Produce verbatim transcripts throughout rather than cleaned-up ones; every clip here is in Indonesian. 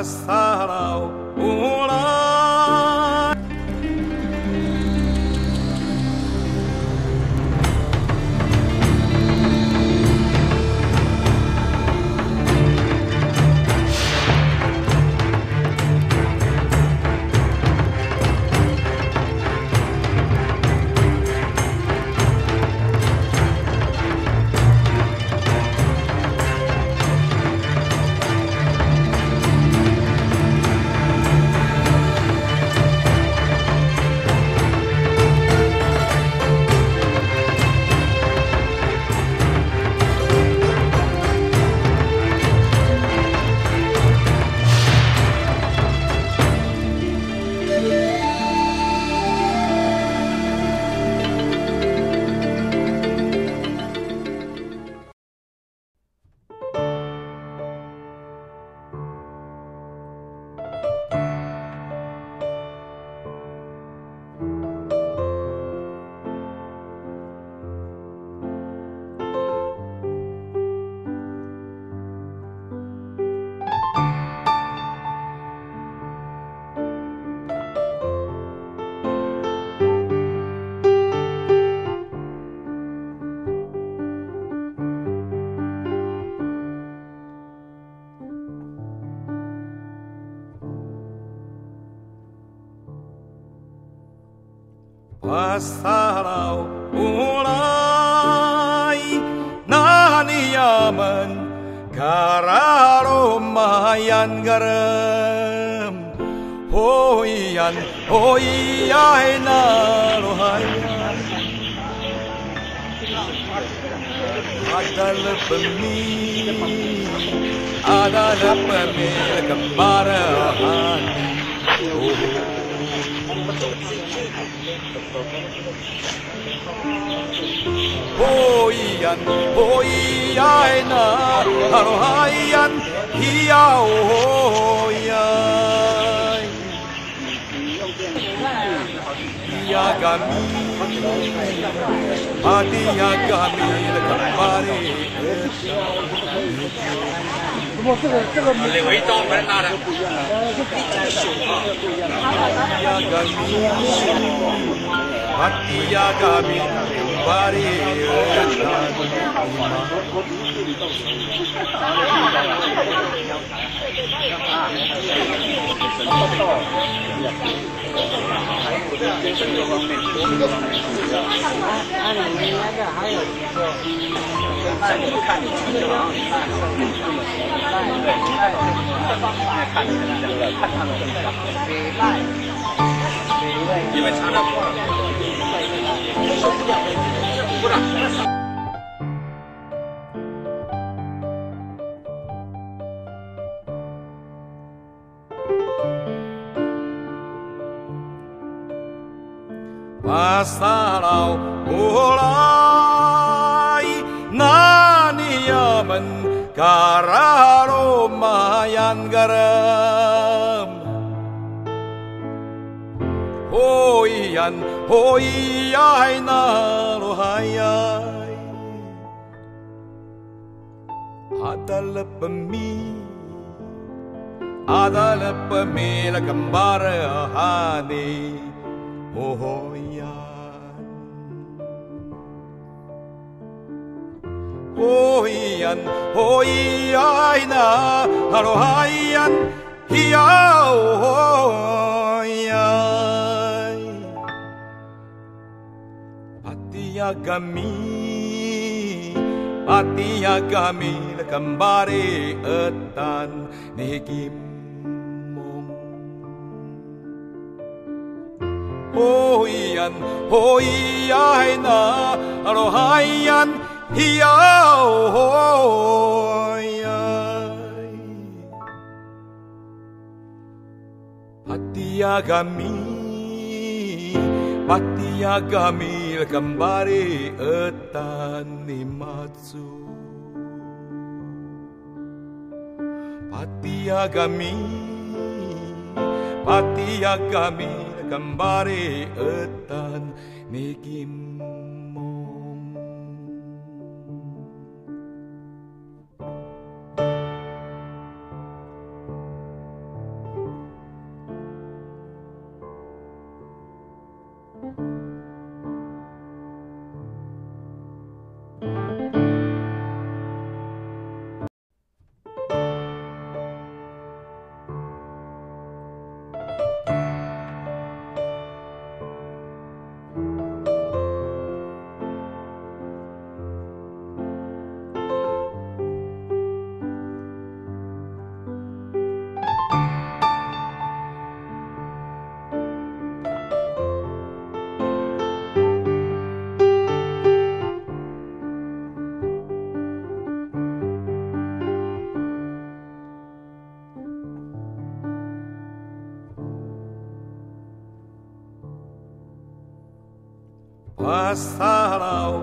pasarau ulang. Pasarau ulai naniyaman kararomayan garam hoian hoiai narohayan adalah pemil adalah pemil kemarahan Hoian, hoiai na harohayan hiau hoiai Ia kami hati ia kami kembali 你为刀不是拿的， Hatiya kami kembali 因为查的不是。 Pasarau ulai naniyaman kararomayan garam hoian hoiai narohayai adalah pemil adalah pemil kembar hati hoian hoian hoiai na harohayan hiau hoiai Patia kami Patia kami kembali etan nikim Hoian, hoiai na harohayan hiau hoiai Patia kami Patia kami kembali etan nimatsu Patia kami Patia kami kembali etan nikimong Pasalaw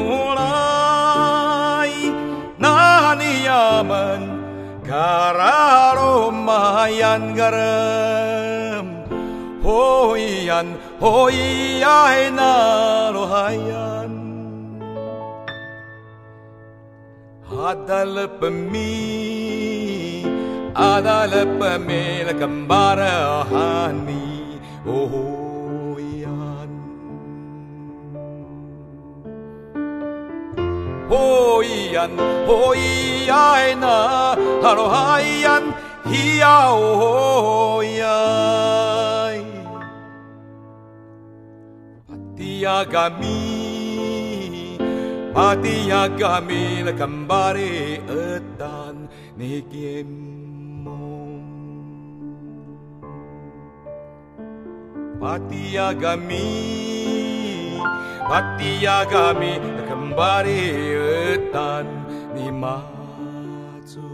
ulay naniyaman kararomayan garam hoyan hoyay narohayan adal pemi adal pemil kambarahani hoyan hoyan hoyay na harohayan hiyaw hoyay patiyagami patiyagami lakambari etan nikimom patiyagami patiyagami lakambari etan ni matsu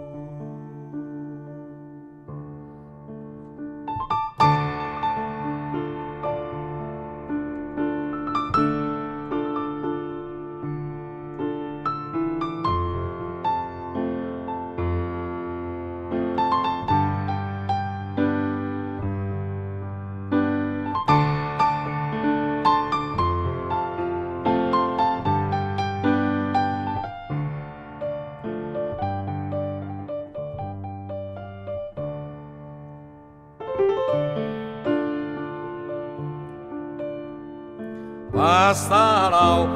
Pasalaw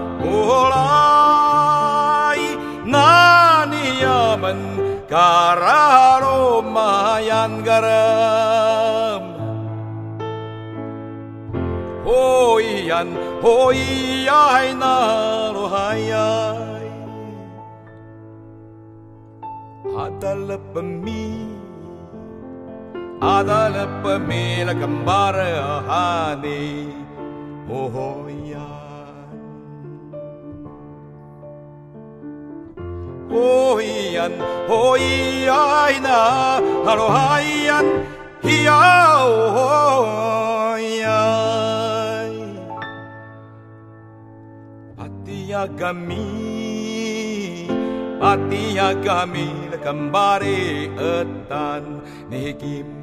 ulay naniyaman kararomayan garam hoyan hoyay narohayay adal pemi adal pemi lakambarahani hoyan hoyan hoyay na harohayan hiyaw hoyay patiyagami patiyagami lakambari etan nikim